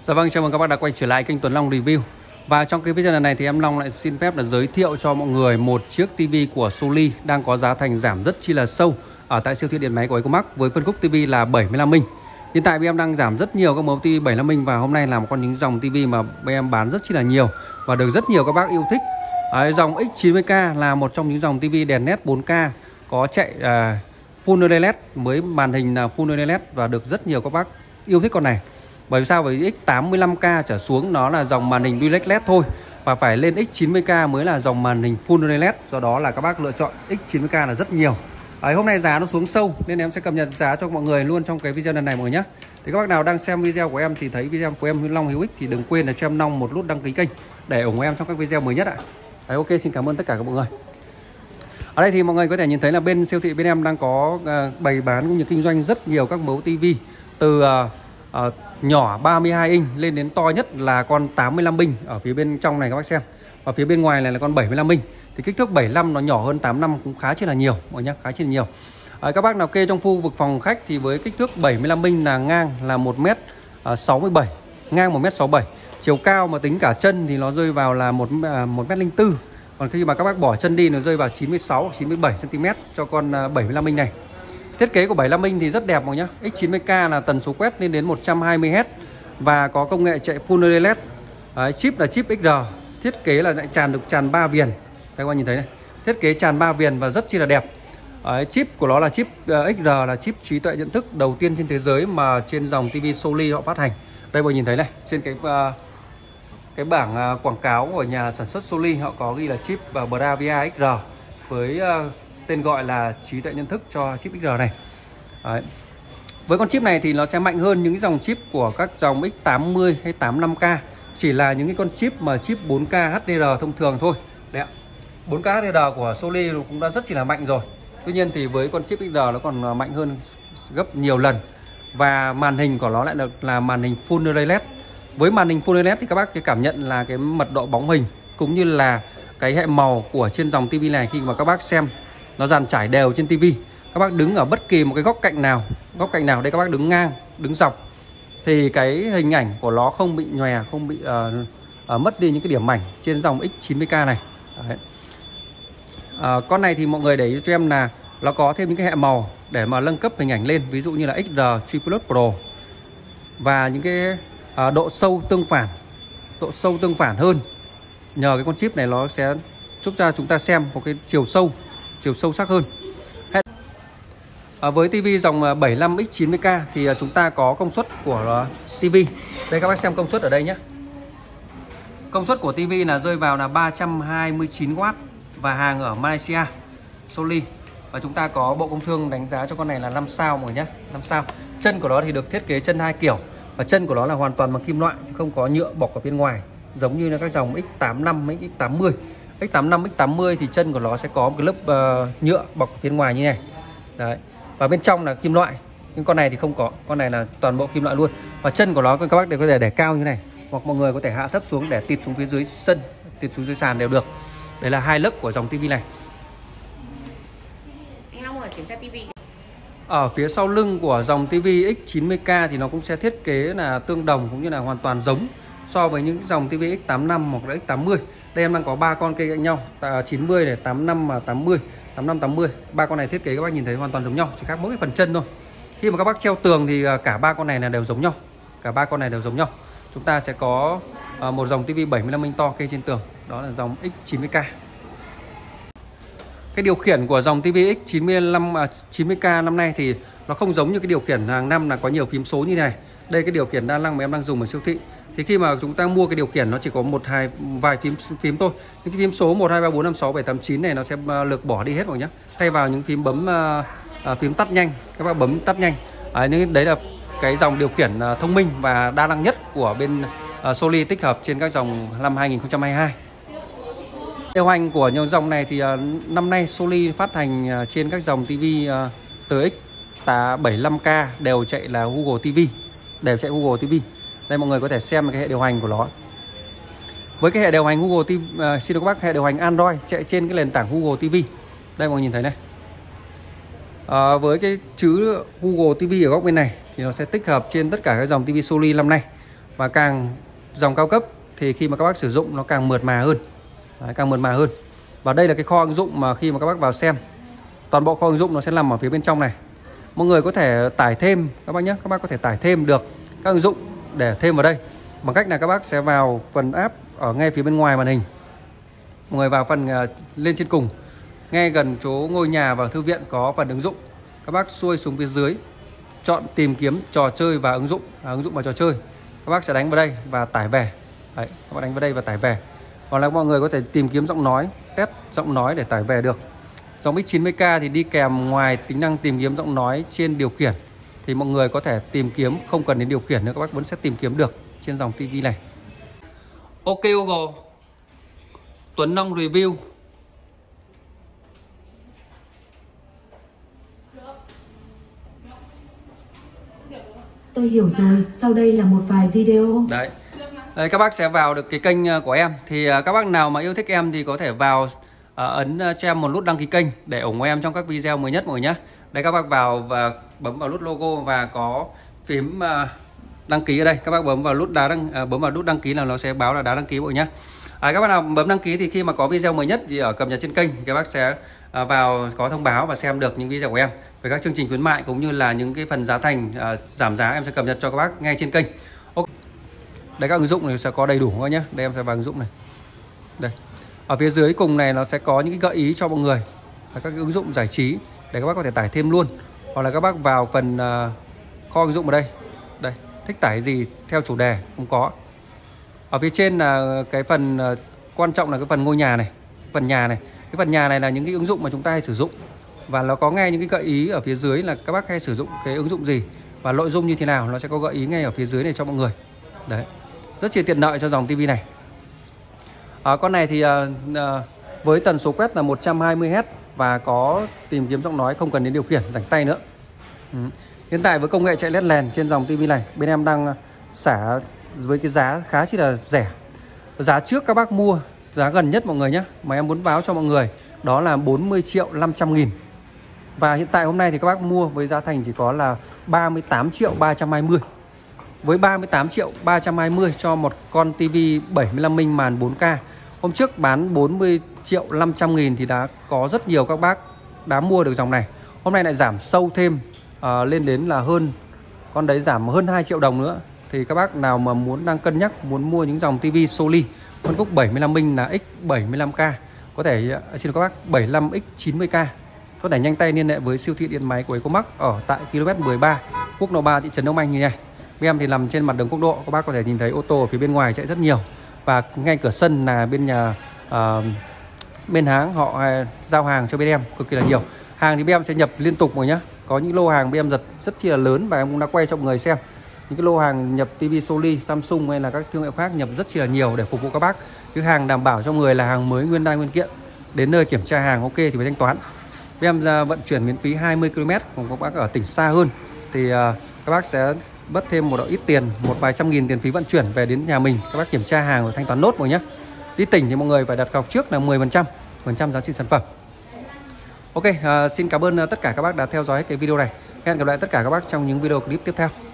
Dạ vâng, chào mừng các bạn đã quay trở lại kênh Tuấn Long Review. Và trong cái video này thì em Long lại xin phép là giới thiệu cho mọi người một chiếc TV của Soli đang có giá thành giảm rất chi là sâu ở tại siêu thị điện máy của Ecomax với phân khúc TV là 75 inch. Hiện tại em đang giảm rất nhiều các mẫu TV 75 inch và hôm nay là một con những dòng TV mà em bán rất chi là nhiều và được rất nhiều các bác yêu thích. Dòng X90K là một trong những dòng TV đèn LED 4K có chạy Full LED, mới màn hình là Full LED và được rất nhiều các bác yêu thích con này. Bởi vì sao? Bởi X85K trở xuống nó là dòng màn hình Dual LED thôi, và phải lên X90K mới là dòng màn hình Full LED. Do đó là các bác lựa chọn X90K là rất nhiều. Hôm nay giá nó xuống sâu nên em sẽ cập nhật giá cho mọi người luôn trong cái video lần này mọi người nhé. Thì các bác nào đang xem video của em thì thấy video của em Long hữu ích thì đừng quên là cho em Long một nút đăng ký kênh để ủng hộ em trong các video mới nhất ạ. Ok, xin cảm ơn tất cả các mọi người. Ở đây thì mọi người có thể nhìn thấy là bên siêu thị bên em đang có bày bán cũng như kinh doanh rất nhiều các mẫu TV từ nhỏ 32 inch lên đến to nhất là con 85 inch ở phía bên trong này các bác xem. Và phía bên ngoài này là con 75 inch. Thì kích thước 75 nó nhỏ hơn 85 cũng khá chi là nhiều mọi nhá, khá chi là nhiều. Các bác nào kê trong khu vực phòng khách thì với kích thước 75 inch là ngang là 1m67, ngang 1m67. Chiều cao mà tính cả chân thì nó rơi vào là 1m04. Còn khi mà các bác bỏ chân đi nó rơi vào 96 hoặc 97 cm cho con 75 inch này. Thiết kế của 75 inch thì rất đẹp mọi nhá. X90K là tần số quét lên đến 120Hz và có công nghệ chạy Full LED. Chip là chip XR, thiết kế là lại tràn 3 viền. Các bạn nhìn thấy này, thiết kế tràn 3 viền và rất chi là đẹp. Chip của nó là chip XR, là chip trí tuệ nhận thức đầu tiên trên thế giới mà trên dòng TV Soli họ phát hành. Đây mọi nhìn thấy này, trên cái bảng quảng cáo của nhà sản xuất Soli họ có ghi là chip Bravia XR với tên gọi là trí tuệ nhận thức cho chip XR này. Đấy. Với con chip này thì nó sẽ mạnh hơn những dòng chip của các dòng X80 hay 85K, chỉ là những cái con chip mà chip 4K HDR thông thường thôi. Đấy ạ. 4K HDR của Soli cũng đã rất chỉ là mạnh rồi. Tuy nhiên thì với con chip XR nó còn mạnh hơn gấp nhiều lần. Và màn hình của nó lại là màn hình Full LED. Với màn hình Full LED thì các bác cái cảm nhận là cái mật độ bóng hình cũng như là cái hệ màu của trên dòng TV này khi mà các bác xem nó dàn trải đều trên TV. Các bác đứng ở bất kỳ một cái góc cạnh nào đây, các bác đứng ngang, đứng dọc thì cái hình ảnh của nó không bị nhòe, không bị mất đi những cái điểm mảnh trên dòng X90K này. Đấy. Con này thì mọi người để ý cho em là nó có thêm những cái hệ màu để mà nâng cấp hình ảnh lên, ví dụ như là XR Triple Pro và những cái độ sâu tương phản hơn. Nhờ cái con chip này nó sẽ giúp cho chúng ta xem có cái chiều sâu sắc hơn. Với TV dòng 75X90K thì chúng ta có công suất của TV. Đây các bác xem công suất ở đây nhé. Công suất của TV là rơi vào là 329W và hàng ở Malaysia, Soli. Và chúng ta có Bộ Công Thương đánh giá cho con này là 5 sao mọi nhé, 5 sao. Chân của nó thì được thiết kế chân 2 kiểu và chân của nó là hoàn toàn bằng kim loại chứ không có nhựa bọc ở bên ngoài giống như là các dòng X85, X80. X85, X80 thì chân của nó sẽ có một cái lớp nhựa bọc phía ngoài như này. Đấy. Và bên trong là kim loại. Nhưng con này thì không có, con này là toàn bộ kim loại luôn. Và chân của nó các bác đều có thể để cao như này, hoặc mọi người có thể hạ thấp xuống để tịt xuống phía dưới sân, tịt xuống dưới sàn đều được. Đây là hai lớp của dòng TV này. Anh Long ơi, kiểm tra TV. Ở phía sau lưng của dòng TV X90K thì nó cũng sẽ thiết kế là tương đồng cũng như là hoàn toàn giống so với những dòng TV X85 hoặc là X80. Đây em đang có 3 con cây cạnh nhau, 90 này, 85 và 80, 85 80. Ba con này thiết kế các bác nhìn thấy hoàn toàn giống nhau, chỉ khác mỗi cái phần chân thôi. Khi mà các bác treo tường thì cả ba con này là đều giống nhau. Cả ba con này đều giống nhau. Chúng ta sẽ có một dòng TV 75 inch to kê trên tường, đó là dòng X90K. Cái điều khiển của dòng TV X90K năm nay thì nó không giống như cái điều khiển hàng năm là có nhiều phím số như này. Đây cái điều khiển đa năng mà em đang dùng ở siêu thị. Thì khi mà chúng ta mua cái điều khiển nó chỉ có vài phím thôi. Những cái phím số 1 2 3 4 5 6 7 8 9 này nó sẽ lược bỏ đi hết rồi nhé. Thay vào những phím bấm phím tắt nhanh, các bác bấm tắt nhanh. Đấy là cái dòng điều khiển thông minh và đa năng nhất của bên Soli tích hợp trên các dòng năm 2022. Điều hành của nhiều dòng này thì năm nay Soli phát hành trên các dòng TV từ X75K đều chạy là Google TV, đều chạy Google TV. Đây mọi người có thể xem cái hệ điều hành của nó. Với cái hệ điều hành Google TV, xin các bác, hệ điều hành Android chạy trên cái nền tảng Google TV. Đây mọi người nhìn thấy này. Với cái chữ Google TV ở góc bên này thì nó sẽ tích hợp trên tất cả các dòng TV Soli năm nay. và càng dòng cao cấp thì khi mà các bác sử dụng nó càng mượt mà hơn. Đấy, càng mượt mà hơn. Và đây là cái kho ứng dụng mà khi mà các bác vào xem, toàn bộ kho ứng dụng nó sẽ nằm ở phía bên trong này. Mọi người có thể tải thêm các bác nhé, các bác có thể tải thêm được các ứng dụng để thêm vào đây bằng cách là các bác sẽ vào phần app ở ngay phía bên ngoài màn hình. Mọi người vào phần lên trên cùng, ngay gần chỗ ngôi nhà và thư viện có phần ứng dụng. Các bác xuôi xuống phía dưới, chọn tìm kiếm trò chơi và ứng dụng, ứng dụng và trò chơi. Các bác sẽ đánh vào đây và tải về. Đấy, các bác đánh vào đây và tải về. Hoặc là mọi người có thể tìm kiếm giọng nói, test giọng nói để tải về được. Dòng X90K thì đi kèm ngoài tính năng tìm kiếm giọng nói trên điều khiển thì mọi người có thể tìm kiếm không cần đến điều khiển nữa, các bác vẫn sẽ tìm kiếm được trên dòng TV này. Ok Google, Tuấn Long review. Tôi hiểu rồi, sau đây là một vài video. Đấy. Đấy, các bác sẽ vào được cái kênh của em. Thì các bác nào mà yêu thích em thì có thể vào ấn cho em một nút đăng ký kênh để ủng hộ em trong các video mới nhất mọi người nhé. Đây, các bác vào và bấm vào nút logo và có phím đăng ký ở đây. Các bác bấm vào nút đăng ký là nó sẽ báo là đã đăng ký mọi người nhé. Các bác nào bấm đăng ký thì khi mà có video mới nhất thì ở cập nhật trên kênh thì các bác sẽ vào có thông báo và xem được những video của em về các chương trình khuyến mại cũng như là những cái phần giá thành giảm giá em sẽ cập nhật cho các bác ngay trên kênh. Đây, các ứng dụng này sẽ có đầy đủ các nhé. Đây em sẽ vào ứng dụng này. Đây. Ở phía dưới cùng này nó sẽ có những cái gợi ý cho mọi người các cái ứng dụng giải trí để các bác có thể tải thêm luôn. Hoặc là các bác vào phần kho ứng dụng ở đây. Đây, thích tải gì theo chủ đề cũng có. Ở phía trên là cái phần quan trọng là cái phần ngôi nhà này, phần nhà này. Cái phần nhà này là những cái ứng dụng mà chúng ta hay sử dụng. Và nó có ngay những cái gợi ý ở phía dưới là các bác hay sử dụng cái ứng dụng gì và nội dung như thế nào, nó sẽ có gợi ý ngay ở phía dưới này cho mọi người. Đấy, rất chi tiện lợi cho dòng TV này. Con này thì với tần số quét là 120Hz và có tìm kiếm giọng nói không cần đến điều khiển rảnh tay nữa. Hiện tại với công nghệ chạy LED LAN trên dòng TV này, bên em đang xả với cái giá khá chỉ là rẻ. Giá trước các bác mua, giá gần nhất mọi người nhé, mà em muốn báo cho mọi người đó là 40.500.000. Và hiện tại hôm nay thì các bác mua với giá thành chỉ có là 38.320. Với 38.320 cho một con TV 75 inch màn 4K. Hôm trước bán 40.500.000 thì đã có rất nhiều các bác đã mua được dòng này. Hôm nay lại giảm sâu thêm lên đến là hơn, con đấy giảm hơn 2 triệu đồng nữa. Thì các bác nào mà đang cân nhắc muốn mua những dòng TV Soli phân khúc 75 inch là X75K, có thể xin các bác 75X90K, có thể nhanh tay liên hệ với siêu thị điện máy của Ecomax ở tại km 13 quốc lộ 3 thị trấn Đông Anh như này. Bên em thì nằm trên mặt đường quốc lộ, các bác có thể nhìn thấy ô tô ở phía bên ngoài chạy rất nhiều. Và ngay cửa sân là bên nhà bên hãng họ giao hàng cho bên em cực kỳ là nhiều. Hàng thì bên em sẽ nhập liên tục rồi nhá. Có những lô hàng bên em rất chi là lớn và em cũng đã quay cho mọi người xem. Những cái lô hàng nhập TV Soli, Samsung hay là các thương hiệu khác nhập rất chi là nhiều để phục vụ các bác. Cái hàng đảm bảo cho người là hàng mới nguyên đai nguyên kiện. Đến nơi kiểm tra hàng ok thì phải thanh toán. Bên em vận chuyển miễn phí 20 km, còn các bác ở tỉnh xa hơn thì các bác sẽ mất thêm một ít tiền, một vài trăm nghìn tiền phí vận chuyển về đến nhà mình. Các bác kiểm tra hàng rồi thanh toán nốt rồi nhé. Đi tỉnh thì mọi người phải đặt cọc trước là 10% giá trị sản phẩm. Ok, xin cảm ơn tất cả các bác đã theo dõi cái video này. Hẹn gặp lại tất cả các bác trong những video clip tiếp theo.